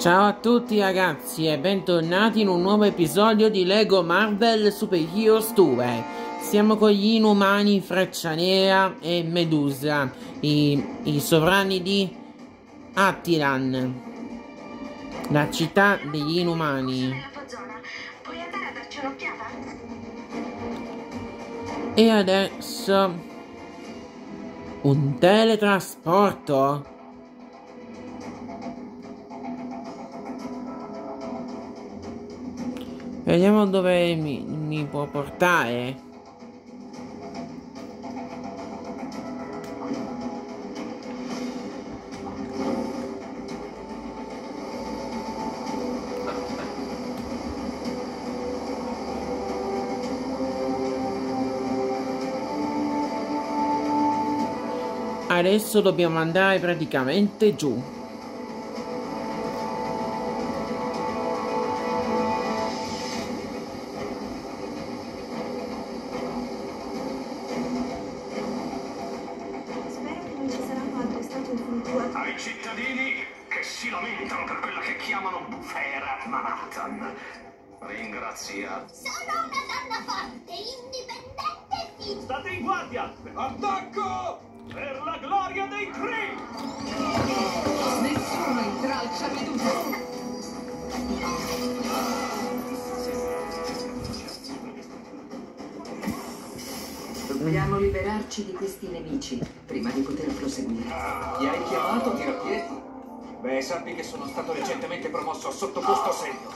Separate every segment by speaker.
Speaker 1: Ciao a tutti ragazzi e bentornati in un nuovo episodio di Lego Marvel Super Heroes 2. Siamo con gli Inumani, Freccia Nera e Medusa, i sovrani di Attilan, la città degli Inumani.
Speaker 2: Puoi andare a darci un'occhiata?
Speaker 1: E adesso un teletrasporto? Vediamo dove mi può portare. Adesso dobbiamo andare praticamente giù.
Speaker 3: Ai cittadini che si lamentano per quella che chiamano bufera Manhattan. Ringrazia.
Speaker 4: Sono una donna forte, indipendente e fitta.
Speaker 3: State in guardia! Attacco! Per la gloria dei Kree!
Speaker 5: Nessuno intralcia Medusa! Dobbiamo liberarci di questi nemici prima di poter proseguire.
Speaker 6: Mi hai chiamato, tirapiedi? Beh, sappi che sono stato recentemente promosso a sottoposto serio.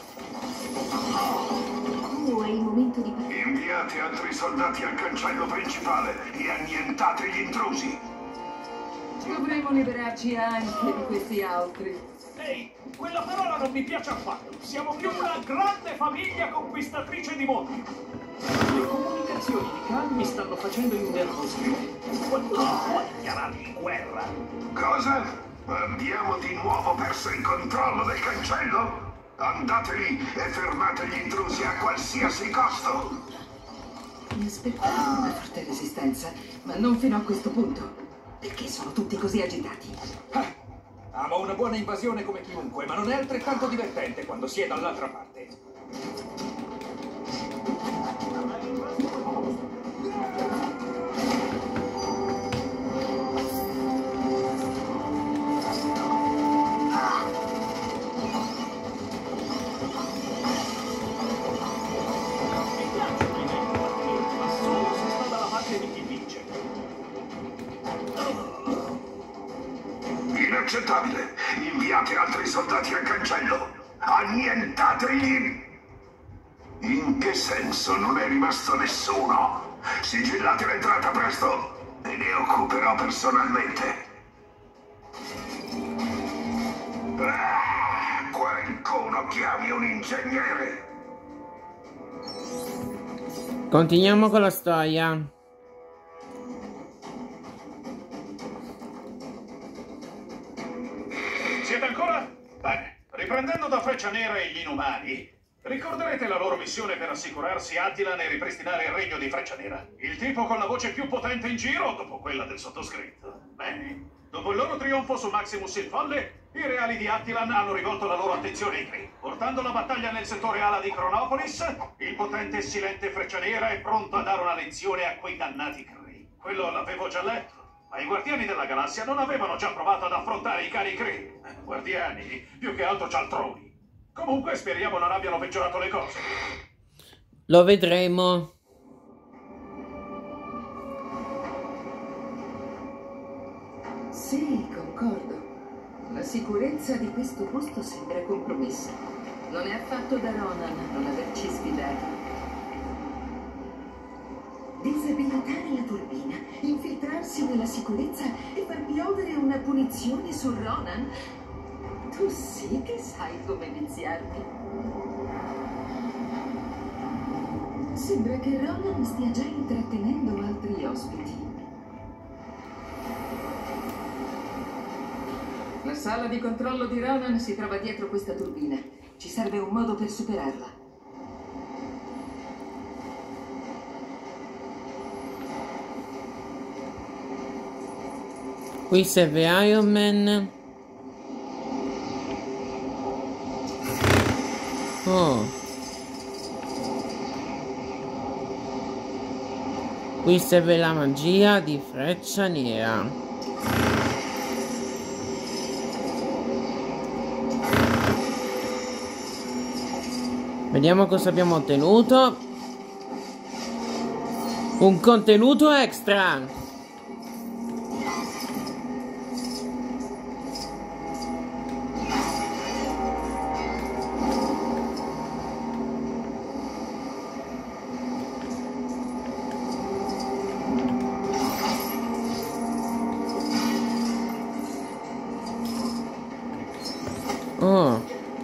Speaker 4: Tu hai il momento di parlare.
Speaker 3: Inviate altri soldati al cancello principale e annientate gli intrusi!
Speaker 5: Dovremmo liberarci anche di questi altri.
Speaker 3: Ehi, quella parola non mi piace affatto! Siamo più una grande famiglia conquistatrice di mondi! Le comunicazioni di Khan mi stanno facendo innervosire. Qualcuno può dichiarargli guerra? Cosa? Abbiamo di nuovo perso il controllo del cancello? Andate lì e fermate gli intrusi a qualsiasi costo!
Speaker 5: Mi aspettavo una forte resistenza, ma non fino a questo punto. Perché sono tutti così agitati?
Speaker 6: Amo una buona invasione come chiunque, ma non è altrettanto divertente quando si è dall'altra parte.
Speaker 3: Inaccettabile! Inviate altri soldati al cancello! Annientategli! In che senso non è rimasto nessuno? Sigillate l'entrata presto e ne occuperò personalmente. Qualcuno chiami un ingegnere!
Speaker 1: Continuiamo con la storia.
Speaker 3: Siete ancora? Bene, riprendendo da Freccia Nera e gli Inumani, ricorderete la loro missione per assicurarsi Attilan e ripristinare il regno di Freccia Nera? Il tipo con la voce più potente in giro dopo quella del sottoscritto. Bene, dopo il loro trionfo su Maximus il Folle, i reali di Attilan hanno rivolto la loro attenzione ai Kree. Portando la battaglia nel settore ala di Chronopolis, il potente e silente Freccia Nera è pronto a dare una lezione a quei dannati Kree. Quello l'avevo già letto. Ma i Guardiani della Galassia non avevano già provato ad affrontare i cari Kree? Guardiani, più che altro cialtroni. Comunque speriamo non abbiano peggiorato le cose.
Speaker 1: Lo vedremo.
Speaker 5: Sì, concordo. La sicurezza di questo posto sembra compromessa. Non è affatto da Ronan non averci sfidato. Disabilitare la turbina, infiltrarsi nella sicurezza e far piovere una punizione su Ronan? Tu sì che sai come viziarmi. Sembra che Ronan stia già intrattenendo altri ospiti. La sala di controllo di Ronan si trova dietro questa turbina. Ci serve un modo per superarla.
Speaker 1: Qui serve Iron Man. Oh. Qui serve la magia di Freccia Nera. Vediamo cosa abbiamo ottenuto. Un contenuto extra. Oh.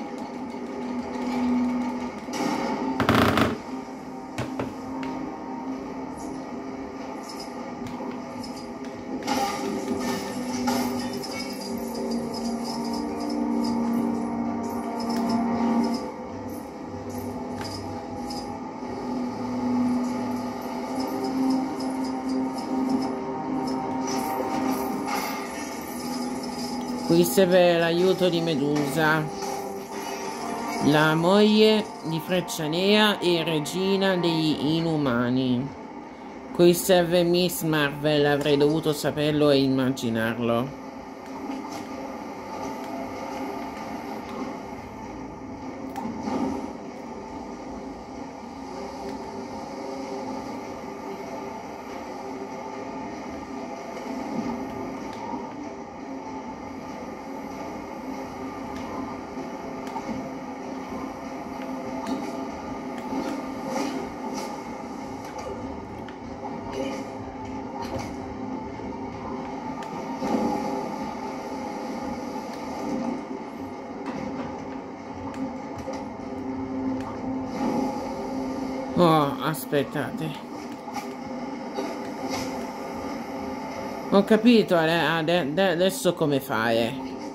Speaker 1: Qui serve l'aiuto di Medusa, la moglie di Freccia Nera e regina degli Inumani. Qui serve Miss Marvel, avrei dovuto saperlo e immaginarlo. Oh, aspettate. Ho capito adesso come fare.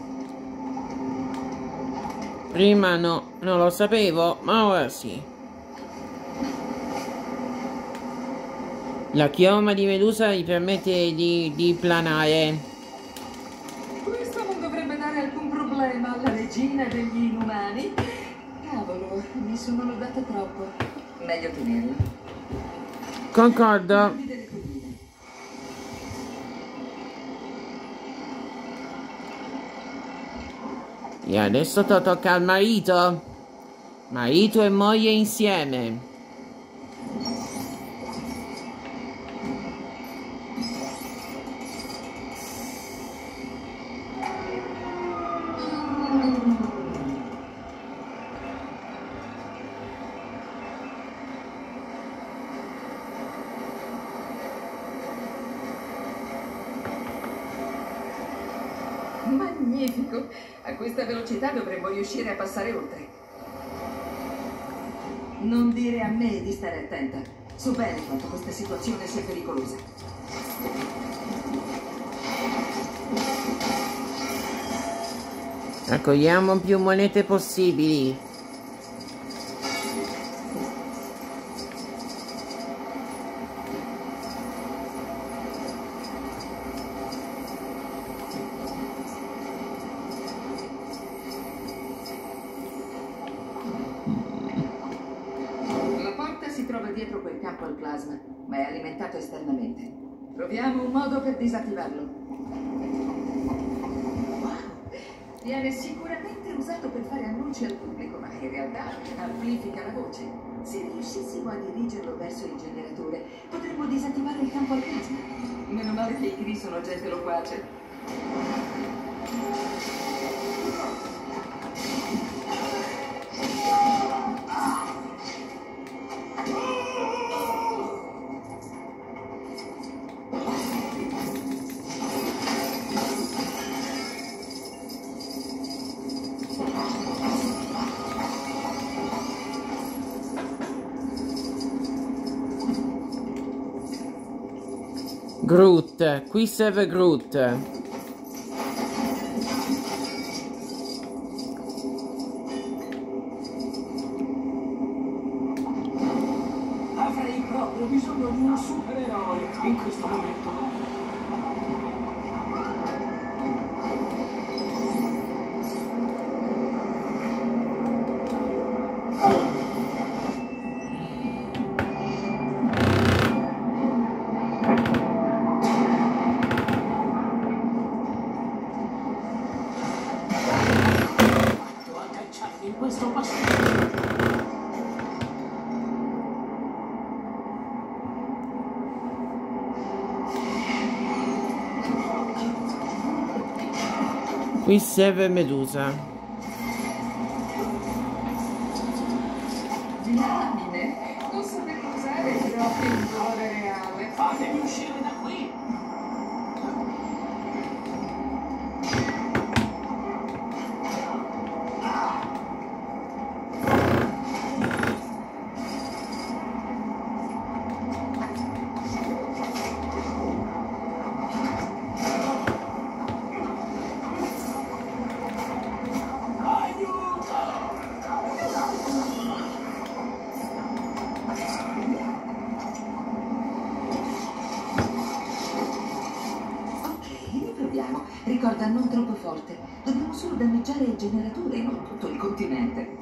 Speaker 1: Prima no, non lo sapevo, ma ora sì. La chioma di Medusa gli permette di planare.
Speaker 5: Questo non dovrebbe dare alcun problema alla regina degli Inumani. Cavolo, mi sono lodata troppo. Meglio tenerla.
Speaker 1: Concordo. E adesso tocca al marito. Marito e moglie insieme.
Speaker 5: Magnifico! A questa velocità dovremmo riuscire a passare oltre. Non dire a me di stare attenta. So bene quanto questa situazione sia pericolosa.
Speaker 1: Raccogliamo più monete possibili.
Speaker 5: Dietro quel campo al plasma, ma è alimentato esternamente. Troviamo un modo per disattivarlo. Wow! Viene sicuramente usato per fare annunci al pubblico, ma in realtà amplifica la voce. Se riuscissimo a dirigerlo verso il generatore, potremmo disattivare il campo al plasma. Meno male che i Kree sono gente loquace.
Speaker 1: Groot, qui serve Groot.
Speaker 6: Avrei proprio bisogno di un supereroe in questo momento.
Speaker 7: lasciarmi in questo passaggio.
Speaker 1: Qui serve Medusa.
Speaker 5: Diamine, non saperlo usare è proprio un valore reale.
Speaker 7: Fatemi uscire da qui.
Speaker 5: Ricorda, non troppo forte. Dobbiamo solo danneggiare il generatore e non tutto il continente.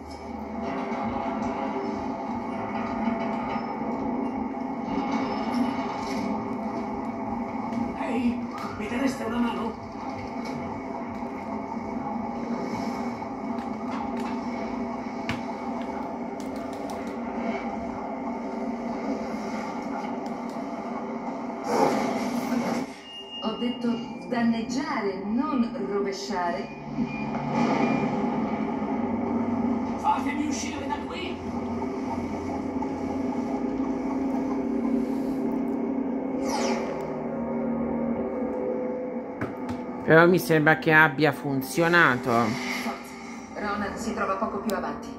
Speaker 7: Ehi, mi dareste una mano?
Speaker 5: Ho detto danneggiare, non rovesciare.
Speaker 7: Fatemi uscire da qui!
Speaker 1: Però mi sembra che abbia funzionato.
Speaker 5: Ronan si trova poco più avanti.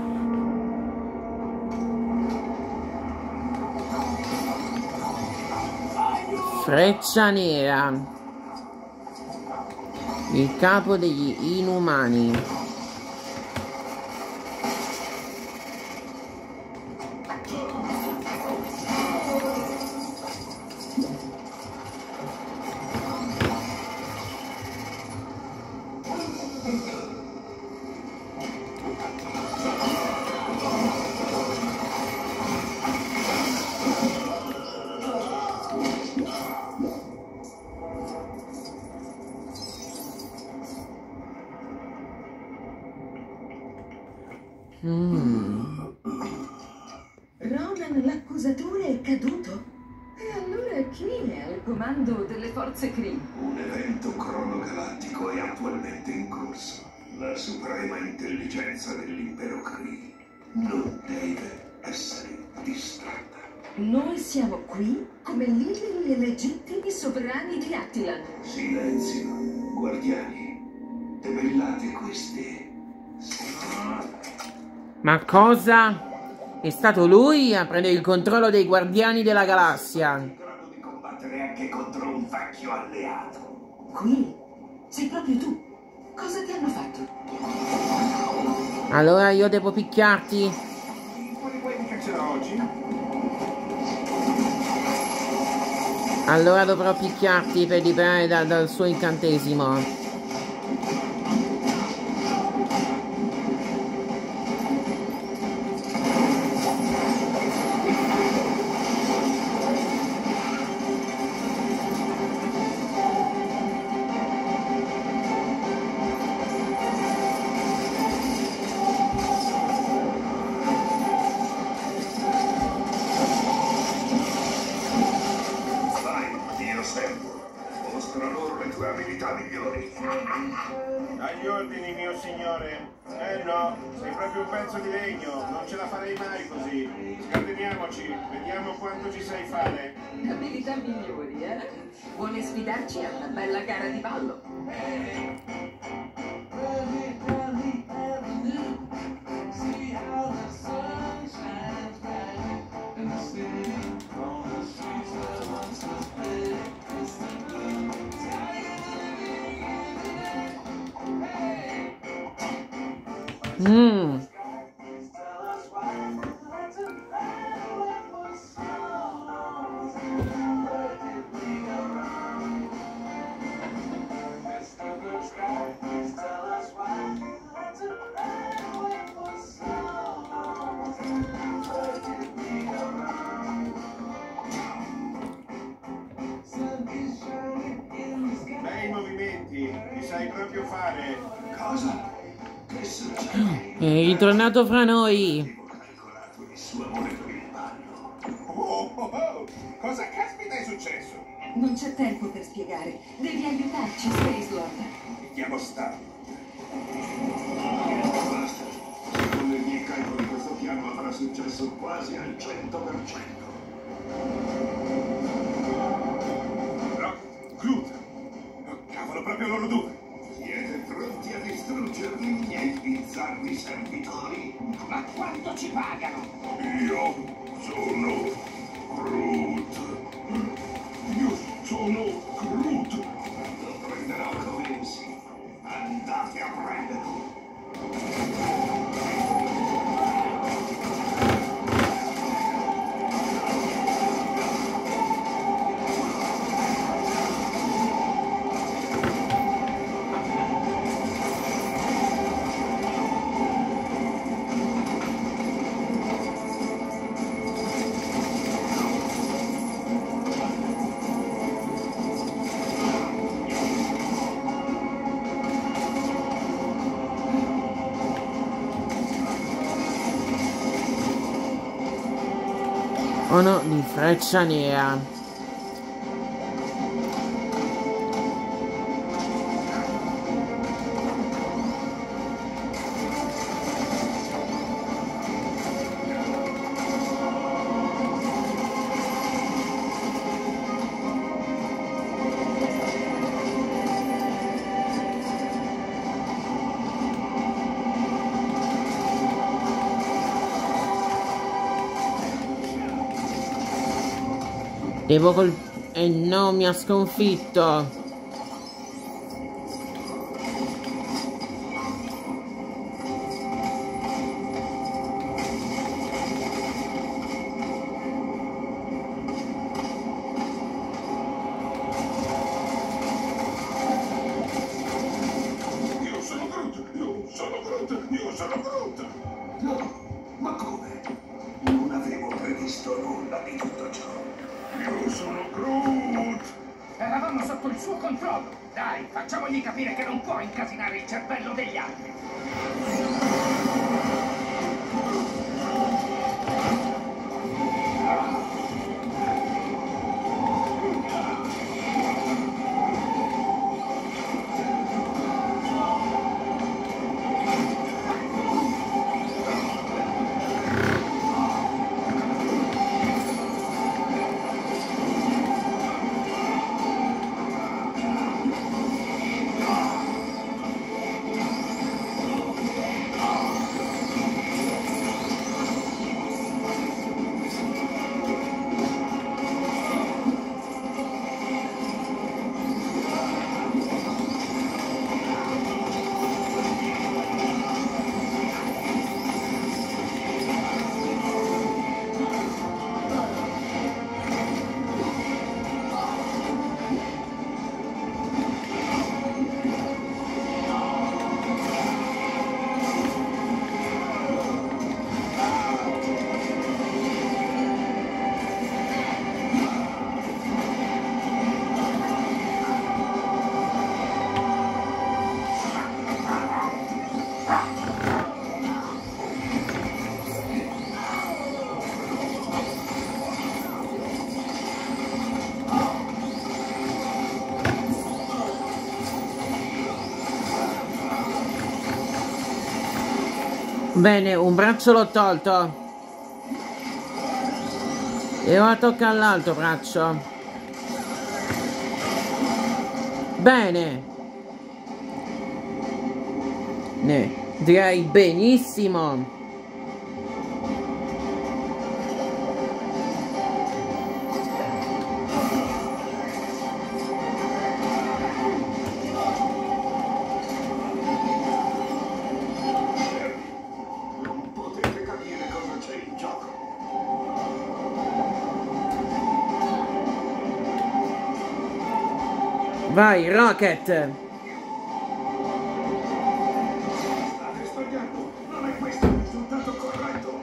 Speaker 1: Freccia nera, il capo degli inumani.
Speaker 5: Ronan, l'accusatore è caduto? E allora chi è al comando delle forze Kree?
Speaker 8: Un evento cronogalattico è attualmente in corso. La suprema intelligenza dell'impero Kree non deve essere distratta.
Speaker 5: Noi siamo qui come liberi e legittimi sovrani di Attilan.
Speaker 8: Silenzio, guardiani. Debellate questi.
Speaker 1: Ma cosa? È stato lui a prendere il controllo dei Guardiani della Galassia.
Speaker 8: In grado di combattere anche contro un vecchio alleato.
Speaker 5: Qui? Sei proprio tu. Cosa ti hanno fatto?
Speaker 1: Allora io devo picchiarti?
Speaker 3: Quali vuoi che ce l'ho oggi?
Speaker 1: Allora dovrò picchiarti per liberare dal suo incantesimo.
Speaker 8: Mostra loro le tue abilità migliori.
Speaker 3: Agli ordini, mio signore. No, sei proprio un pezzo di legno, non ce la farei mai così. Scateniamoci, vediamo quanto ci sai fare.
Speaker 5: Abilità migliori, eh? Vuole sfidarci a una bella gara di ballo?
Speaker 3: Bei movimenti, li sai proprio fare.
Speaker 8: Cosa? Che succede?
Speaker 1: È ritornato fra noi.
Speaker 8: Avevo calcolato il suo amore per il ballo.
Speaker 3: Oh. Cosa caspita è successo?
Speaker 5: Non c'è tempo per spiegare. Devi aiutarci, Space Lord.
Speaker 3: Mi chiamo Star.
Speaker 8: Basta. Secondo i miei calcoli questo piano avrà successo quasi al 100%.
Speaker 3: Groot. Oh, cavolo, proprio loro due.
Speaker 8: Siete pronti a distruggermi i miei bizzarri servitori?
Speaker 7: Ma quanto ci pagano?
Speaker 8: Io sono Groot. Io sono Groot. Lo prenderò come insigne. Andate a prenderlo.
Speaker 1: Oh no, di Freccia Nera. Devo e no, mi ha sconfitto.
Speaker 8: Io sono Groot. Io sono Groot. Io sono Groot. No, ma come? Non avevo previsto nulla di tutto ciò. Io sono Groot.
Speaker 7: Eravamo sotto il suo controllo. Dai, facciamogli capire che non può incasinare il cervello degli altri.
Speaker 1: Bene, un braccio l'ho tolto. E ora tocca all'altro braccio. Bene. Direi benissimo.
Speaker 8: Non potete capire cosa c'è in gioco.
Speaker 1: Vai, Rocket.
Speaker 8: State sbagliando. Non è questo il risultato corretto.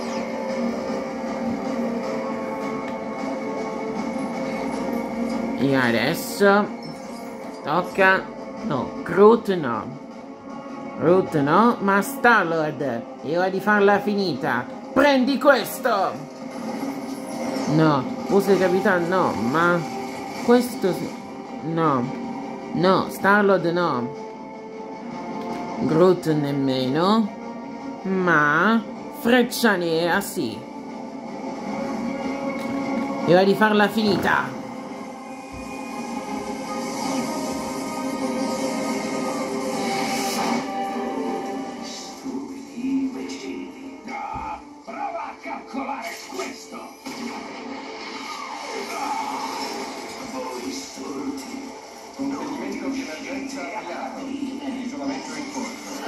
Speaker 1: E adesso tocca... No, Groot no. Groot no, ma Star-Lord, è ora di farla finita. Prendi questo! No, usa il capitano, no, ma questo no. No, Star-Lord no. Groot nemmeno. Ma Freccia Nera sì. È ora di farla finita.
Speaker 7: Prova a calcolare questo!
Speaker 8: Voi stolti.
Speaker 6: Un provvedimento di emergenza avviato. Isolamento in corso.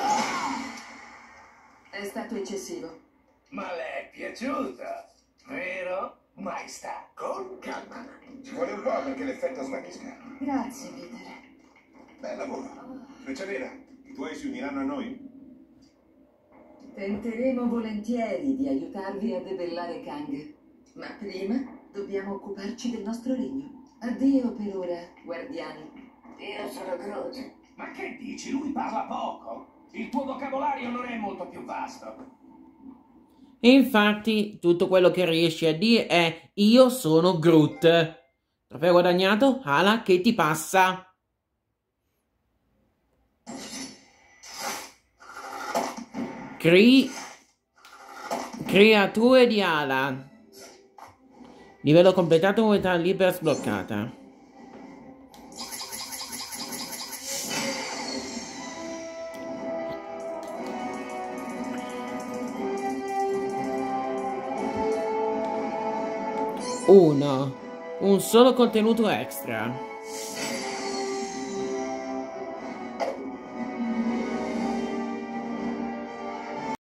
Speaker 5: È stato eccessivo.
Speaker 7: Ma le è piaciuta, vero, maestà?
Speaker 8: Con calma. Ci vuole un po' perché l'effetto svanisca.
Speaker 5: Grazie, Peter.
Speaker 8: Bel lavoro. Freccia Nera, i tuoi si uniranno a noi?
Speaker 5: Tenteremo volentieri di aiutarvi a debellare Kang. Ma prima dobbiamo occuparci del nostro regno. Addio per ora, guardiani.
Speaker 2: Io sono Groot.
Speaker 7: Ma che dici? Lui parla poco? Il tuo vocabolario non è molto più vasto.
Speaker 1: E infatti tutto quello che riesci a dire è io sono Groot. Trofeo guadagnato? Ala, che ti passa? Creature di ala. Livello completato, unità libera sbloccata. Un solo contenuto extra.